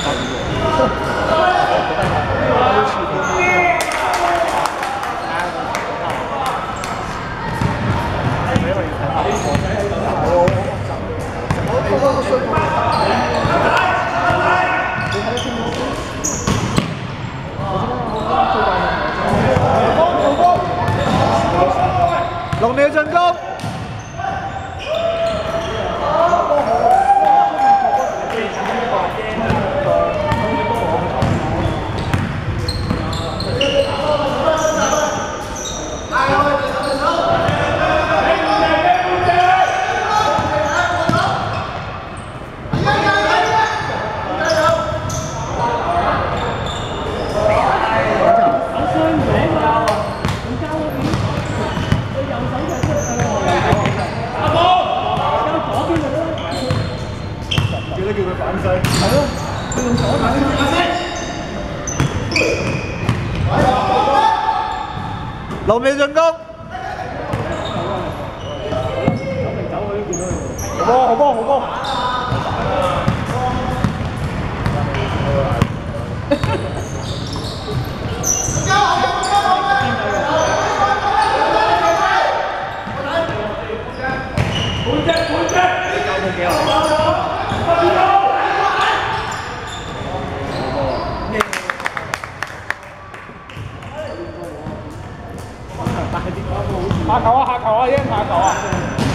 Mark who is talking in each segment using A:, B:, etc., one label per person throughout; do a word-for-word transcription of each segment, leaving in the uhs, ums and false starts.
A: 龙鸟進攻。 龍尾進攻，好波好波好波！下球啊！下球啊！已經下球啊！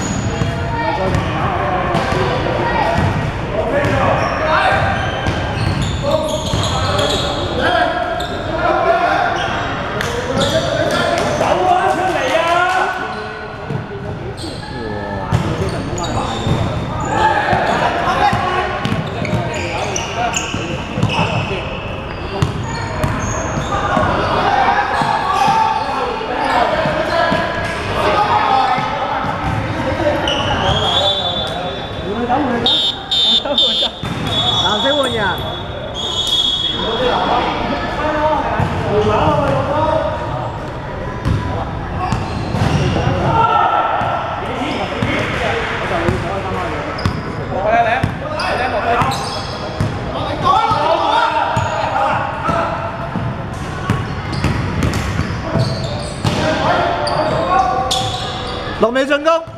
A: 走啊！出嚟啊！藍色換人。龍尾進攻。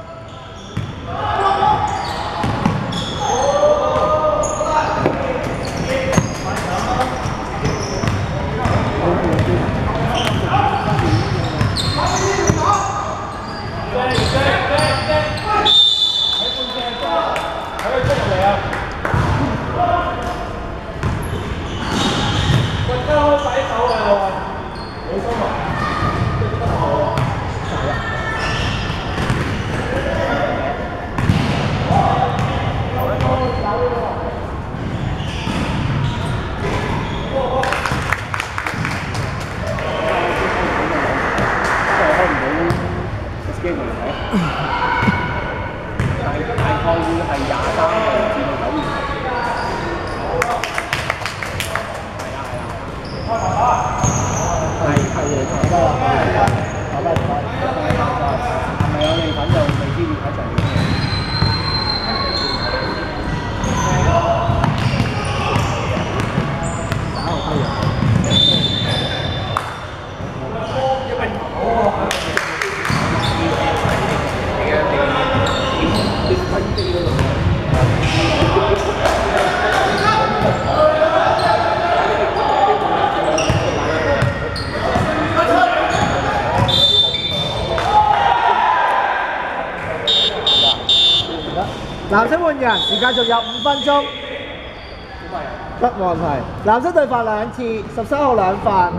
A: 藍色換人，時間仲有五分鐘，不問題。藍色對罰兩次，十三號兩犯。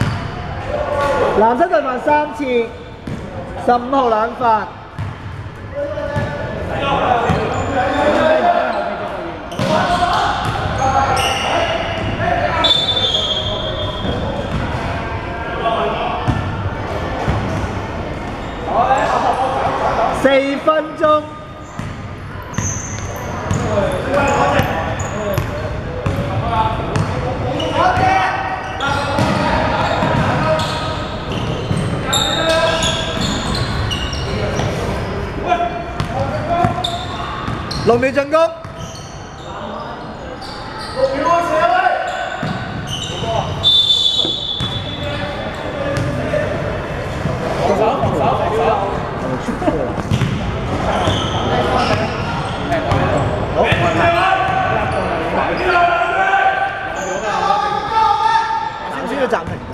A: 藍色對犯三次，十五號兩罰。 四分鐘。六秒進攻。六秒開始啊！防守，防守，防守。好，先先要暫停。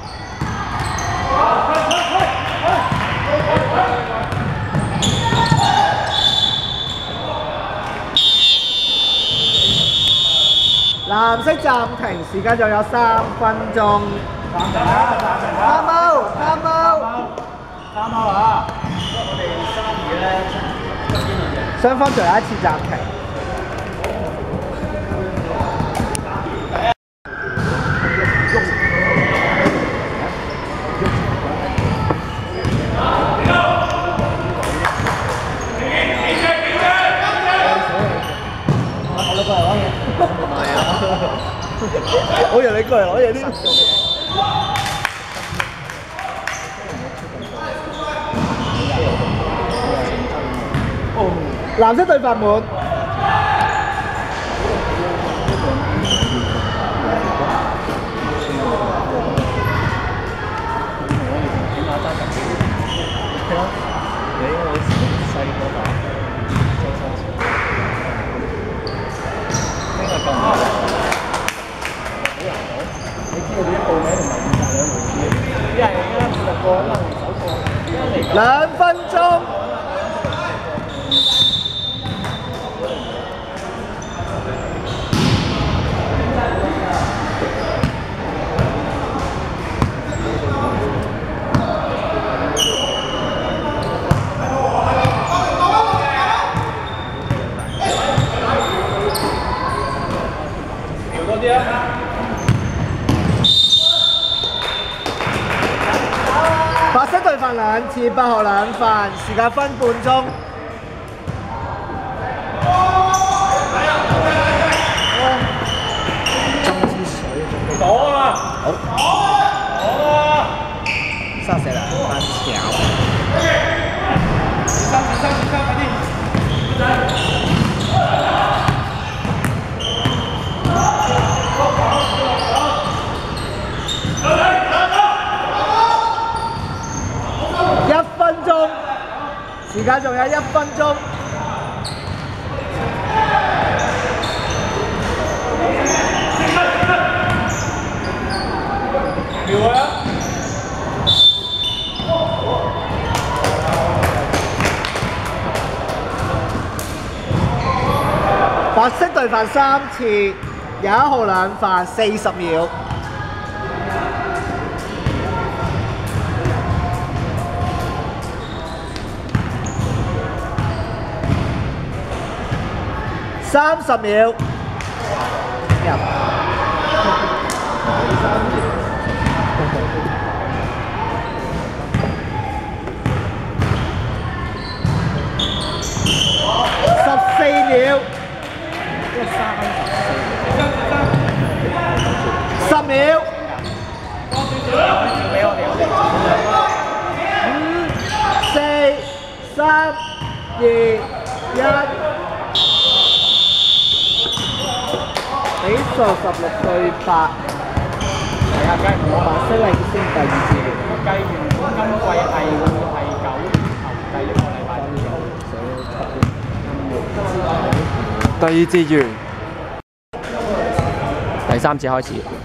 A: 藍色暫停，時間仲有三分鐘。貪貓，貪貓，貪貓啊！我哋三二咧，雙方最後一次暫停。我以為你過嚟攞嘢添。藍色對法滿。兩分鐘。調多啲啊！白色對飯兩次，八號兩飯，時間分半鐘。斟支水。倒啊！好。倒啊！三四兩番條。三次三次三快啲。一分鐘，時間仲有一分鐘。秒啊！白色對飯三次，廿一號兩飯四十秒。三十秒，入。十四秒。十秒。五、四、三、二、一。比數十六對八，係啊，梗係冇白色領先第二次。我計原本今季係會係九年後第一個禮拜
B: 第二節完，第三節開始。